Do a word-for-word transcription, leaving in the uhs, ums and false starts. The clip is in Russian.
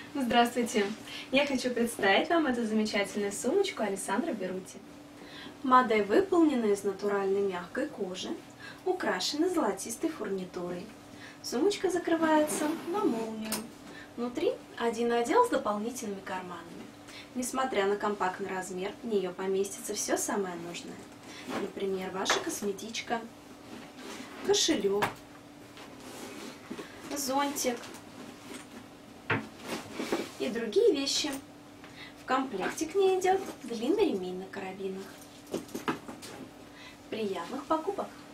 Здравствуйте! Я хочу представить вам эту замечательную сумочку Алессандро Берутти. Модель выполнена из натуральной мягкой кожи, украшена золотистой фурнитурой. Сумочка закрывается на молнию. Внутри один отдел с дополнительными карманами. Несмотря на компактный размер, в нее поместится все самое нужное. Например, ваша косметичка, кошелек, зонтик и другие вещи. В комплекте к ней идет длинный ремень на карабинах. Приятных покупок!